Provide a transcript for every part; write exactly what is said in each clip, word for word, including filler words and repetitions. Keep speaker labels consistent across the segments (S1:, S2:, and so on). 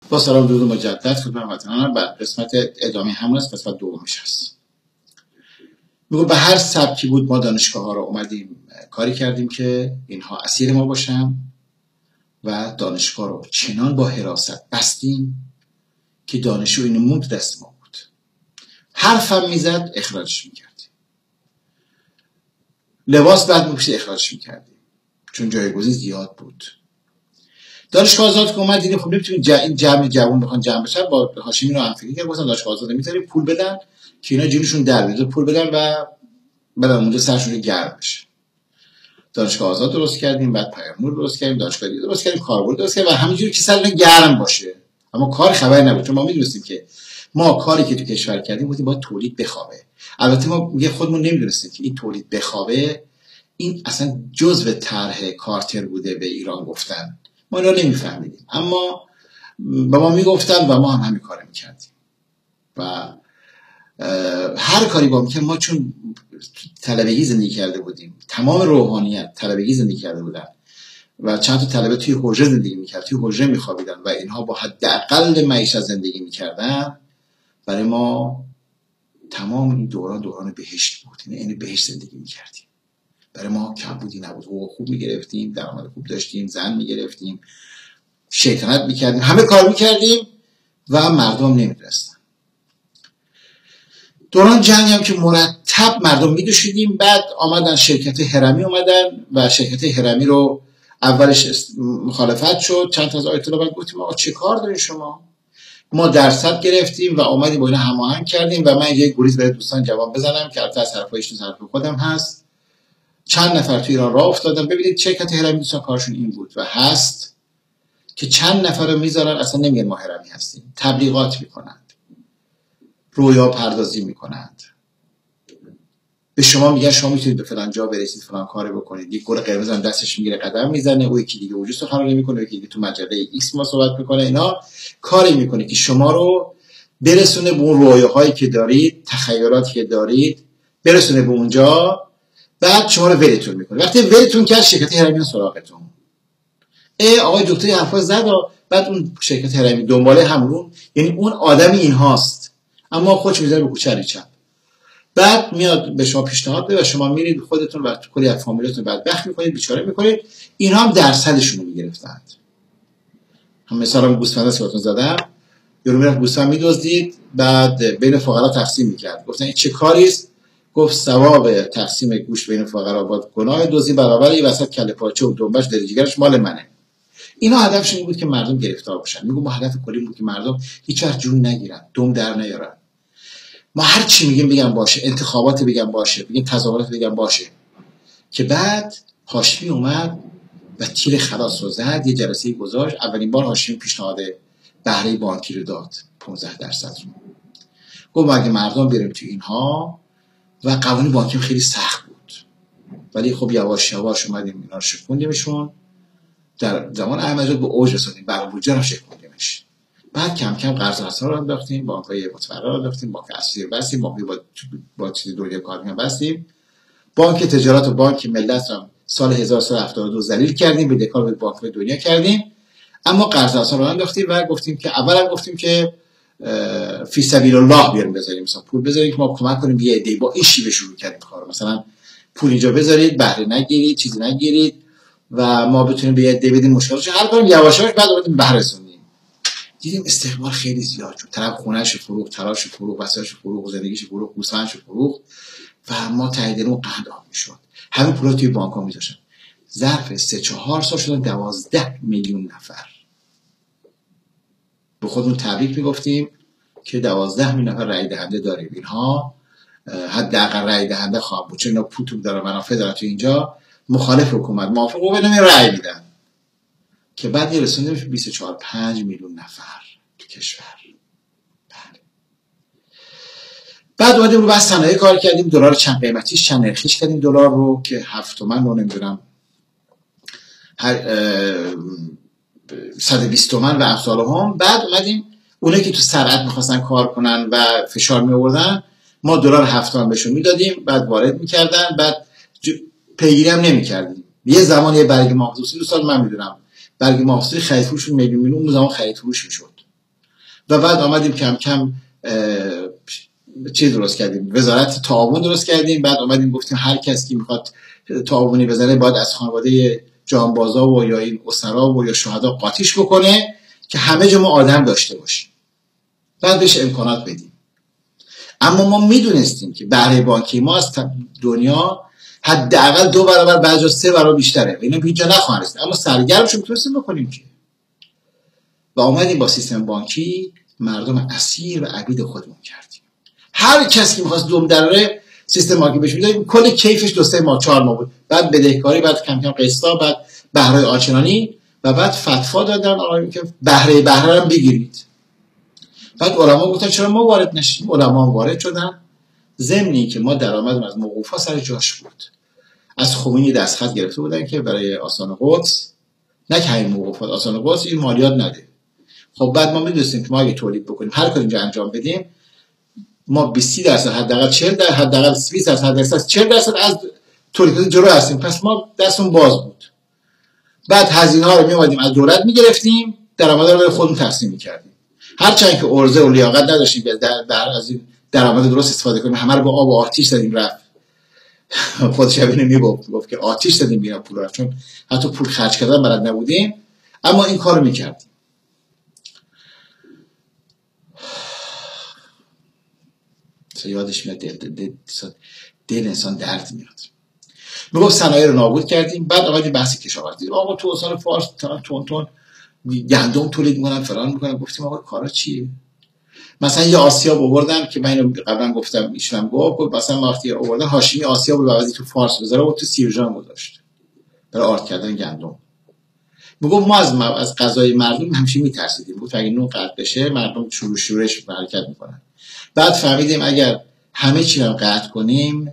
S1: با سلام درود مجدد خدمت وطنان. بر قسمت ادامه همون است، قسمت دومش هست. میگم به هر سبکی بود ما دانشگاه ها رو اومدیم کاری کردیم که اینها اسیر ما باشن و دانشگاه رو چنان با حراست بستیم که دانشجو اینو موند دست ما بود. حرفم میزد اخراجش میکردیم، لباس بعد میپوشید اخراجش میکردیم چون جایگزین زیاد بود. دانشگاه آزاد که اومد دیدیم خب نمیتونیم این جمع جوان بخوان جمع بشن، با هاشمی رو هم فکر کردن گفتن دانشگاه آزاد میذاریم پول بدن که اینا جونشون در بیاد، پول بدن و بعد اونجا سرشون گرم بشه. دانشگاه آزاد درست کردیم، بعد پیام‌نور درست کردیم، دانشگاه دیگه درست کردیم، کاربرد درست کردیم و همینجوری که سر گرم باشه. اما کار خبری نبود چون ما میدونستیم که ما کاری که تو کشور کردیم بودیم با تولید بخوابه. البته ما میگه خودمون نمیدونستیم که این تولید بخوابه این اصلا جزء طرح کارتر بوده به ایران گفتن. ما اینا نمیفهمیدیم، اما به ما میگفتن و ما هم همین کار میکردیم و هر کاری با میکردیم. ما چون طلبگی زندگی کرده بودیم، تمام روحانیت طلبگی زندگی کرده بودن و چند تا طلبه توی حجره زندگی میکرد، توی حجره میخوابیدن و اینها با حداقل معیشت زندگی میکردن. برای ما تمام این دوران دوران بهشت بود، یعنی بهشت زندگی میکردیم. برای ما کمبودی نبود، حقوق خوب میگرفتیم، درآمد خوب داشتیم، زن میگرفتیم، شیطنت میکردیم، همه کار میکردیم و مردم نمیدونستن. دوران جنگ هم که مرتب مردم میدوشیدیم. بعد آمدن شرکت هرمی اومدن و شرکت هرمی رو اولش مخالفت شد، چند تا از آیت الله بعد گفتیم آقا چه کار دارین شما؟ ما درصد گرفتیم و اومدیم با اینا هماهنگ کردیم و من یه گریز برای دوستان جواب بزنم که البته از حرفایش تو حرف خودم هست. چند نفر تو ایران راه افتادن. ببینید شرکت هرمی دوستان کارشون این بود و هست که چند نفر رو میذارن اصلا نمیگن ما هرمی هستیم، تبلیغات میکنند، رویا پردازی میکنند، به شما میگن شما میتونید به فلان جا برسید، فلان کارو بکنید. یک گل قرمز هم دستش میگیره قدم میزنه، او یکی دیگه وجود سخنرانی میکنه، یکی دیگه تو مجله ایکس ما صحبت میکنه. اینا کاری میکنه که شما رو برسونه به اون رویاهایی که دارید، تخیلاتی که دارید، برسونه به اونجا. بعد شما رو ولتون میکنه. وقتی ولتون کرد شرکت هرمی سراغتون، ای آقای دکتر حرفا زد، بعد اون شرکت هرمی دنباله همون، یعنی اون آدمی اینهاست اما خودش میذاره به کوچه چپ. بعد میاد به شما پیشنهاد بده و شما میرید خودتون و کلی از فامیلتون بدبخت میکنید، بیچاره میکنید. اینها هم درصدشون رو میگرفتند. هم مثلا گوسفند سیاتون زدم، یارو میرفت گوسفند میدزدید، بعد بین فقرا تقسیم میکرد. گفتن این چه کاری است؟ گفت ثواب تقسیم گوشت بین فقرا با گناه دزدی برابر، این وسط کله پاچه و دنبش در جیگرش مال منه. اینا هدفشون این بود که مردم گرفتار بشن. میگم ما هدف کلی بود که مردم هیچ وقت جون نگیرن، دم در نیارن. ما هر چی میگیم بگم باشه، انتخابات بگم باشه، بگیم تظاهرات بگم باشه. که بعد هاشمی اومد و تیر خلاص رو زد، یه جلسه گذاشت. اولین بار هاشمی پیشنهاد بهره بانکی رو داد، پانزده درصد رو. گفت اگه مردم بریم تو اینها، و قوانین بانکی خیلی سخت بود ولی خب یواش یواش اومدیم اینا رو شکوندیمشون. در زمان احمدی به اوج رسوندیم، برای بودجه هم شکوندیمش. بعد کم کم قرض حساب رو انداختیم، بانک‌های متفرع رو انداختیم، بانک اصلی رو بستیم، بانک با با چیز دنیا کار می‌کنن بستیم. بانک تجارت و بانک ملت رو سال هزار و سیصد و هفتاد و دو ذلیل کردیم، بدهکار به بانک‌های دنیا کردیم. اما قرض حساب رو انداختیم و گفتیم که اولا گفتیم که فی سبیل الله بیاریم بذاریم، مثلا پول بذاریم که ما کمک کنیم یه عده‌ای. با این شیوه شروع کردیم کارو، مثلا پول اینجا بذارید، بهره نگیرید، چیزی نگیرید و ما بتونیم به یه عده بدیم، مشکلش حل کنیم. یواش یواش بعد اومدیم بهره رسوندیم. دیدیم استقبال خیلی زیاد شد، طرف خونه‌اش فروخت، تراش فروخت، وسایلش فروخت، زندگیش فروخت، گوسفندش فروخت و ما تاییدمون قند آب میشد. همین پولا توی بانک‌ها میذاشتن. ظرف سه چهار سال شدن دوازده میلیون نفر. به خودمون تبریک میگفتیم که دوازده میلیون نفر رأی دهنده داریم. اینها حداقل رأی دهنده خواهد بود چون اینا پول توپ دارن، منافع دارن. تو اینجا مخالف حکومت، موافق حکومت نمی رأی میدن. که بعد یه رسوندیم بیست و چهار پنج میلیون نفر تو کشور. بله. بعد اومدیم رو بحث صنایع کار کردیم، دلار چند قیمتیش چند نرخیش کردیم دلار رو که هفت تومن رو نمیدونم هر صد و بیست تومن و امثال هم. بعد اومدیم اونایی که تو صنعت می‌خواستن کار کنن و فشار می‌آوردن، ما دلار هفت تومن بهشون میدادیم، بعد وارد می‌کردن، بعد پیگیری هم نمی‌کردیم. یه زمان یه برگ محصولی دوستان من میدونم برگ محصولی خرید فروش میلیون میلیون اون زمان خرید فروش میشد. و بعد آمدیم کم کم چی درست کردیم، وزارت تعاون درست کردیم. بعد آمدیم گفتیم هر کسی که میخواد تعاونی بزنه باید از خانواده جانبازا و یا این اسرا و یا شهدا قاطیش بکنه که همه جا ما آدم داشته باشیم، بعد بهش امکانات بدیم. اما ما میدونستیم که بهره بانکی ما از دنیا حداقل دو برابر، بعضی سه برابر بیشتره، اینا هیچ جا نخواهند رسید، اما سرگرمش میتونستیم بکنیم که. و اومدیم با سیستم بانکی مردم اسیر و عبید خودمون کردیم. هر کسی که می‌خواست دوم دراره سیستم بانکی بهش میدادیم، کل کیفش دو سه ماه چهار ماه بود، بعد بدهکاری، بعد کم کم قسطا، بعد بهره آنچنانی، و بعد فتوا دادن آقایون که بهره بهره هم بگیرید. بعد علما گفتن چرا ما وارد نشیم؟ علما وارد شدن، ضمنی که ما درآمدم از موقوفا سر جاش بود. از خمینی دستخط گرفته بودن که برای آستان قدس، نه که همین موقوفات، آستان قدس این مالیات نده. خب بعد ما می‌دونستیم که ما اگه تولید بکنیم هر کاری اینجا انجام بدیم، ما بیست درصد حداقل چهل درصد حداقل بیست درصد حداقل چهل درصد از تولید جلو هستیم، پس ما دستمون باز بود. بعد هزینه ها رو می‌آمدیم از دولت می‌گرفتیم، درآمد رو به خودمون تقسیم می‌کردیم. هرچند که ارزه و لیاقت نداشتیم در, در از این درآمد درست استفاده کنیم، همه رو با آب و آتش زدیم رفت. خودش همین میگفت، گفت که آتش زدیم بینا پول رفت، چون حتی پول خرج کردن بلد نبودیم، اما این کارو می‌کردیم. یادش میاد دل, دل, دل, دل انسان درد میاد. میگفت صنایع رو نابود کردیم. بعد آمدیم بحث کشاورزی دیدیم، آقا تو استان فارس تون تون گندم تولید میکنن فلان میکنن. گفتیم آقا کارا چیه؟ مثلا یه آسیاب آوردن که من اینو قبلا گفتم، ایشونم گفت مثلا وقتی آوردن هاشمی آسیاب رو بوازی تو فارس بذاره و تو سیرجان گذاشت برای آرد کردن گندم. میگفت ما از از غذای مردم همیشه میترسیدیم، گفت اگه نون قطع بشه مردم شروع شورش حرکت میکنن. بعد فهمیدیم اگر همه چی رو قطع کنیم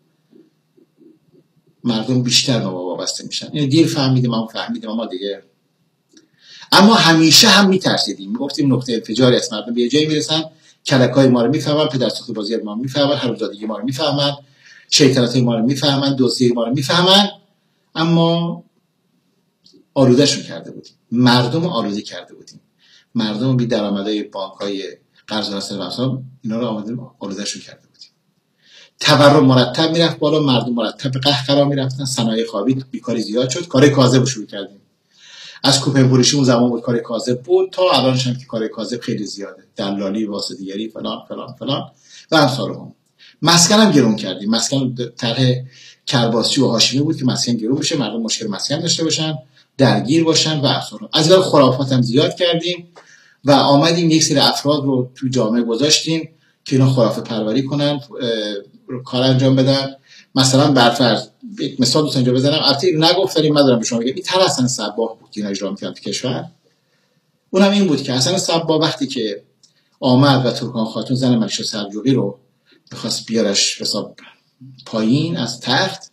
S1: مردم بیشتر ما وابسته میشن. یعنی دیر فهمیدیم، ما فهمیدیم اما دیگه. اما همیشه هم میترسیدیم، میگفتیم نقطه انفجاری است، مردم به یه جایی میرسن کلکای ما رو میفهمن، پدرسوخت بازی ما رو میفهمن، حرومزادگی ما رو میفهمن، شیطنت ما رو میفهمن، دزدی ما رو میفهمن، اما آلودهشون کرده بودیم، مردم آلوده کرده بودیم، مردم بی درآمدای بانک‌های قرض راست واسه اینا رو آمدیم آلودهشون کرده بودیم. تورم مرتب میرفت بالا، مردم مرتب به قحط قرار میرفتن، صنایع خوابید، بیکاری زیاد شد، کار کاذب رو شروع کردیم. از کوپن فروشی اون زمان بود کار کاذب بود، تا الانش هم که کار کاذب خیلی زیاده، دلالی، واسطه‌گری، فلان فلان فلان و امثال هم. مسکن هم گرون کردیم. مسکن طرح کرباسی و هاشمی بود که مسکن گرون بشه، مردم مشکل مسکن داشته باشن، درگیر باشن و امثال هم. از این خرافات هم زیاد کردیم و آمدیم یک سری افراد رو تو جامعه گذاشتیم که اینا خرافه پروری کنن، کار انجام بدن. مثلا برفرض یک مثال دوست اینجا بزنم، البته نگفتم، من دارم به شما میگم، این طرح حسن صباح بود که اجرا می‌کرد تو کشور. اونم این بود که حسن صباح وقتی که آمد و ترکان خاتون زن ملکه سلجوقی رو بخواست بیارش حساب پایین از تخت،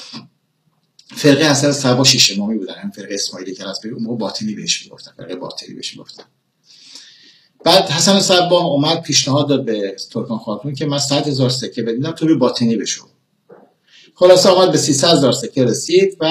S1: فرقه حسن صباح شش امامی بودن، هم فرقه اسماعیلی که از اون موقع باطنی بهش میگفتن، فرقه باطنی بهش میگفتن. بعد حسن صباح اومد پیشنهاد داد به ترکان خاتون که من صد هزار سکه بدیدم تو رو باطنی بشو. خلاصه آمد به سیصد هزار سکه رسید و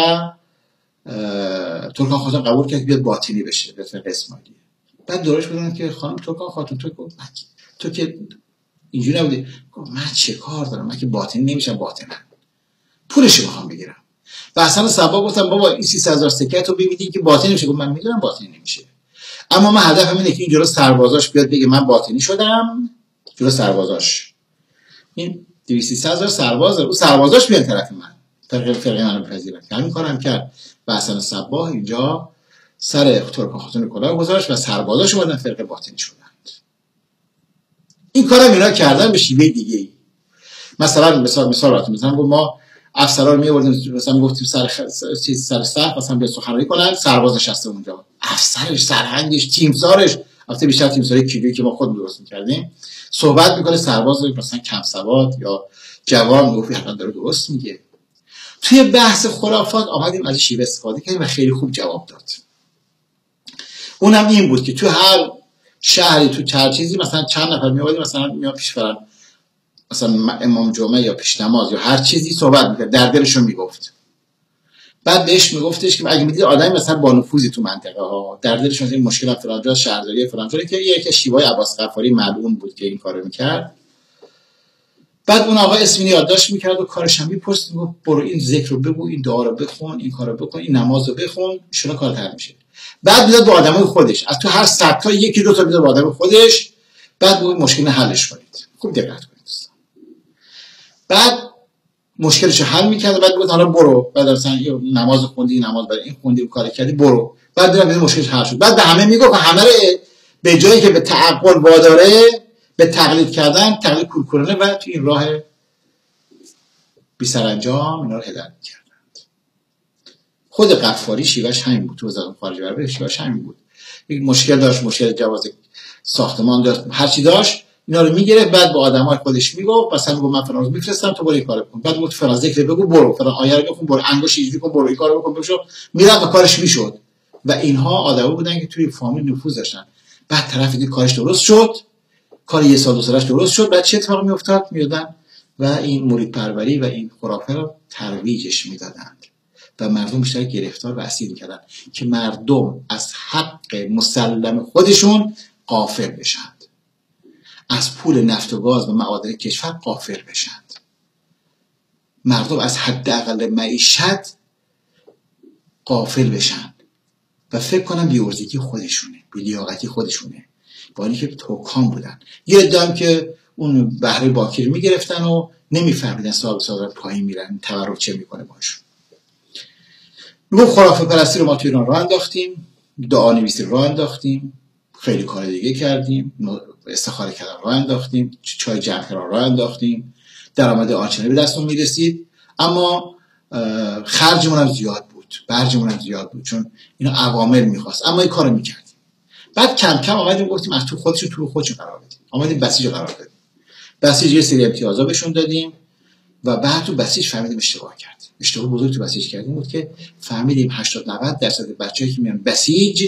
S1: ترکان خاتون قبول کرد بیاد باطنی بشه به فرقه اسماعیلی. بعد دورش بودن که خانم ترکان خاتون تو گفت تو که اینجوری نبودی. گفت من چه کار دارم، من که باطنی نمیشم، باطنم پولش میخوام بگیرم. و حسن صباح گفتم بابا این سیصد هزار سکه تو ببینی که باطنی میشه. گفت من میدونم باطنی نمیشه، اما من هدفم اینه که این جلو سربازاش بیاد بگه من باطنی شدم، جلو سربازاش این دویست سیصد هزار سرباز او سربازاش بیان طرف من، فرقه فرقه منو بپذیرن. همین کارم کرد و حسن صباح اینجا سر ترکان خاتون کلاه گذاشت و سربازاش اومدن فرقه باطنی شدند. این کارم اینا کردن به شیوه دیگه ای. مثلا مثال مثال براتون میزنم، ما افسرا رو میآوردیم، مثلا گفتیم سر چیز سر صف مثلا به سخنرانی کنن، سرباز نشسته اونجا، افسرش، سرهنگش، تیمسارش، البته بیشتر تیمساری کیلویی که ما خود درست می‌کردیم، صحبت میکنه، سرباز مثلا کم سواد یا جوان گفت حتما داره درست میگه. توی بحث خرافات آمدیم از شیوه استفاده کردیم و خیلی خوب جواب داد. اونم این بود که تو هر شهری تو هر چیزی مثلا چند نفر میآوردیم، مثلا میاد پیش فرض مثلا امام جمعه یا پیش نماز یا هر چیزی صحبت میکرد، در دلشون میگفت. بعد بهش میگفتش که اگه میدید آدمی مثلا با نفوذی تو منطقه ها در دلش مثلا این مشکل فلان جا شهرداری فلان جا که یک شیوای عباس غفاری ملعون بود که این کارو میکرد. بعد اون آقا اسمینی یادداشت میکرد و کارش هم میپرسید، میگفت برو این ذکر رو بگو، این دعا رو بخون، این کارو بکن، این نماز رو بخون، شما کار حل میشه. بعد میداد با آدمای خودش، از تو هر صد تا یکی دو تا میداد با آدم خودش، بعد اون مشکل حلش کنید. خوب دقت کنید دوستان. بعد مشکلش حل میکرد، بعد گفت حالا برو، بعد مثلا نماز خوندی، نماز برای این خوندی، کار کردی، برو. بعد دیدم مشکلش حل شد. بعد به همه میگفت همه رو به جایی که به تعقل واداره، به تقلید کردن، تقلید کورکورانه و تو این راه بی سرانجام اینا رو هدایت کردند. خود غفاری شیوهش همین بود، تو وزارت خارجه برای شیوهش همین بود. یک مشکل داشت، مشکل جواز ساختمان داشت، هر چی داشت اینا رو میگرفت، بعد با آدمای خودش میگفت مثلا میگفت من فلان رو میفرستم تو برو این کارو بکن، بعد گفت فلان ذکر بگو برو، فلان آیه رو بخون برو، انگوش اینجوری کن برو، این کارو بکن بشو، میرفت و کارش میشد. و اینها آدما بودن که توی فامیل نفوذ داشتن. بعد طرف دید کارش درست شد، کار یه سال دو سالش درست شد، بعد چه اتفاقی میافتاد؟ میادن و این مرید پروری و این خرافه رو ترویجش میدادند و مردم بیشتر گرفتار و اسیر میکردن که مردم از حق مسلم خودشون غافل بشند، از پول نفت و گاز و معادن کشور غافل بشند، مردم از حداقل معیشت غافل بشند و فکر کنم بی‌عرضگی خودشونه، بی‌لیاقتی خودشونه، با اینکه حکام بودن. یه عده‌ام که اون بهره باکی رو میگرفتن و نمیفهمیدن صاحب صادرات پایین میرن، تورم چه میکنه باشون. میگم خرافه پرستی رو ما تو ایران راه انداختیم، دعا نویسی راه انداختیم، خیلی کار دیگه کردیم، استخاره کردن راه انداختیم، چای جمع کردن راه انداختیم، درآمد آنچنانی به دستمون میرسید، اما خرجمون هم زیاد بود، برجمون هم زیاد بود، چون اینا عوامل میخواست، اما این کارو میکردیم. بعد کم کم آمدیم گفتیم از تو خودشو تو خودشو قرار بدیم، آمدیم بسیج قرار دادیم، بسیج یه سری امتیازا بهشون دادیم و بعد تو بسیج فهمیدیم اشتباه کردیم. اشتباه بزرگ تو بسیج کردیم بود که فهمیدیم هشتاد نود درصد بچه‌ای که میان بسیج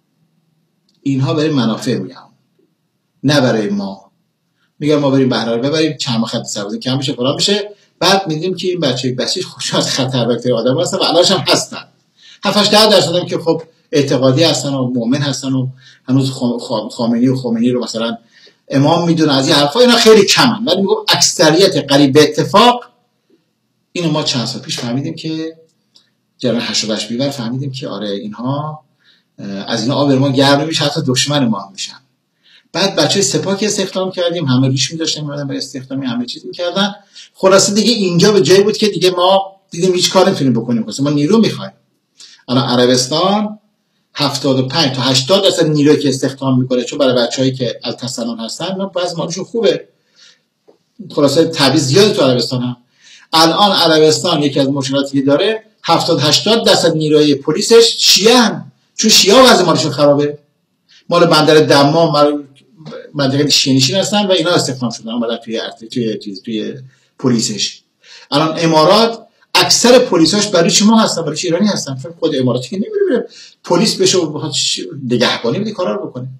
S1: اینها برای منافع میان، نه برای ما. میگن ما بریم بهره رو ببریم، چند خط سبزی کم بشه، فلان بشه. بعد میدیم که این بچه بسیج خوش از خطرناک آدم هستن و الانش هم هستن. هفت هشت درصد هم که خب اعتقادی هستن و مؤمن هستن و هنوز خامنه‌ای و خمینی رو مثلا امام میدونه، از این حرفا اینا خیلی کمن. ولی میگم اکثریت قریب به اتفاق اینو ما چند سال پیش فهمیدیم که جریان هشتاد و هشت بیور فهمیدیم که آره اینها از اینا آب ما گرم میشه، حتی دشمن ما هم میشن. بعد بچه سپاه که استخدام کردیم، همه ریش می‌داشتن می‌مدن برای استخدامی، همه چیز می‌کردن. خلاصه دیگه اینجا به جایی بود که دیگه ما دیدیم هیچ کاری نمی‌تونیم بکنیم، واسه ما نیرو می‌خوایم. الان عربستان هفتاد و پنج تا هشتاد درصد نیرویی که استخدام می‌کنه، چون برای بچه‌هایی که التسنن هستن اینا بعضی مالشون خوبه. خلاصه تعویض زیاد تو عربستان هم. الان عربستان یکی از مشکلاتی که داره هفتاد هشتاد درصد نیروی پلیسش شیعه‌ان، چون شیعه‌ها وضع مالشون خرابه. مال بندر دمام منطقه شیعه نشین هستن و اینا استخدام شدن اومدن توی توی توی توی پلیسش. الان امارات اکثر پلیساش برای شما هستن، برای ایرانی هستن. خود اماراتی که نمیره پلیس بشه و بخواد نگهبانی بده کارا رو بکنه.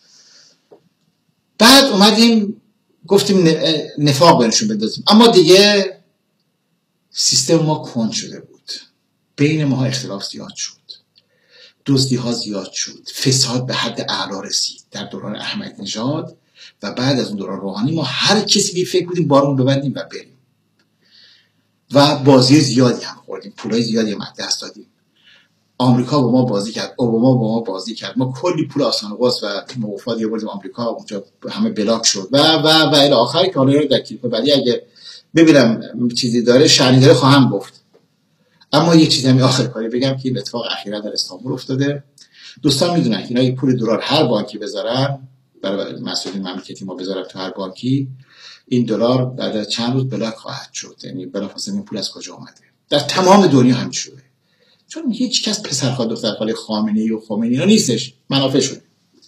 S1: بعد اومدیم گفتیم نفاق بینشون بندازیم، اما دیگه سیستم ما کند شده بود، بین ما اختلاف زیاد شد، دزدی ها زیاد شد، فساد به حد اعلا رسید در دوران احمدی نژاد و بعد از اون دوران روحانی. ما هر کسی بی فکر بودیم بارون ببندیم و بریم و بازی زیادی هم خوردیم، پولای زیادی هم دست دادیم. آمریکا با ما بازی کرد، اوباما با ما بازی کرد، ما کلی پول آسان‌قاص و موافقت بردیم آمریکا، اونجا همه بلاک شد و و و الی آخر که حالا در کلیپ بعدی اگه ببینم چیزی داره شأنی داره خواهم گفت. اما یه چیزی همین آخر کاری بگم که این اتفاق اخیرا در استانبول افتاده. دوستان میدونن که اینا یه پول دلار هر بانکی بذارن، برای مسئولین مملکتی ما بذارن تو هر بانکی، این دلار بعد از چند روز بلاک خواهد شد. یعنی بلافاصله این پول از کجا اومده؟ در تمام دنیا همین شده، چون هیچ کس پسرخواد دخترخاله خامنه‌ای و خمینی ها نیستش، منافع شده.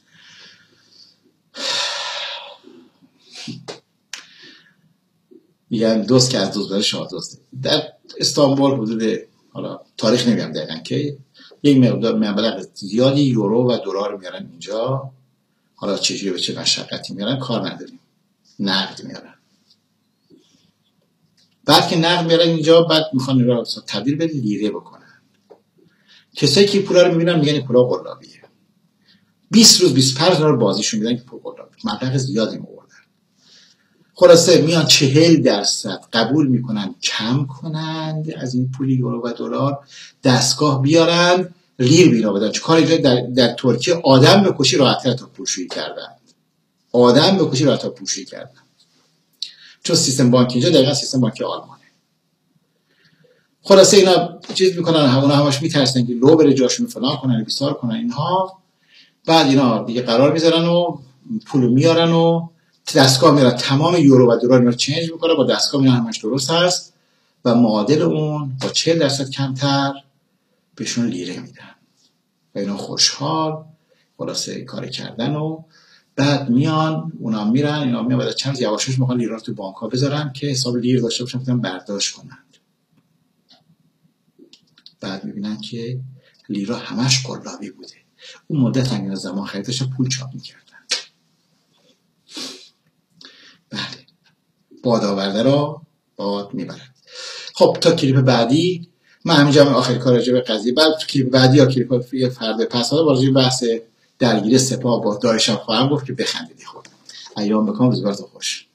S1: میگن دوست که از دوست بره شاه دوسته. در استانبول حدود، حالا تاریخ نمیگم دقیقاً که، یک مقدار مبلغ زیادی یورو و دلار میارن اینجا. حالا چجوری به چه مشقتی میارن کار نداریم، نقد میارن. بعد که نقد میارن اینجا، بعد میخوان این رو تبدیل به لیره بکنن. کسایی که پولا رو میبینن میگن این پولا قلابیه. بیست روز بیست و پنج دلار بازیشون میدن که پول قلابی، مبلغ زیادی آوردن. خلاصه میان چهل درصد قبول میکنن کم کنند از این پول یورو و دلار، دستگاه بیارن لیر بیرا بدن. چون کار در, در ترکیه آدم بکشی راحت‌تر تا پولشویی کردن. آدم بکشی راحت‌تر تا پولشویی کردن. چون سیستم بانکی اینجا دقیقاً سیستم بانکی آلمانه. خلاصه اینا چیز میکنن، اونا همش میترسن که لو بره جاشون فلان کنن بیسار کنن اینها. بعد اینا دیگه قرار میذارن و پول میارن و دستگاه میارن تمام یورو و دلار رو چنج میکنه، با دستگاه میارن همش درست هست و معادل اون با چهل درصد کمتر بهشون لیره میدن و اینا خوشحال خلاصه کار کردن. و بعد میان اونا میرن اینا میان بعد چند یواشاش میخوان لیره رو تو بانک ها بذارن که حساب لیر داشته باشن بتونن برداشت کنن. بعد میبینن که لیره همش قلابی بوده. اون مدت انگینا زمان خریدش پول چاپ میکردن. بله باد آورده را باد میبرد. خب تا کلیپ بعدی من همینجا آخر کار راجع به قضیه، بعد تو کلیپ بعدی یا کلیپ فردا پس ها راجع به بحث درگیری سپاه با داعش هم خواهم گفت که بخندیدی. خب ایام بکن روزگارتون خوش.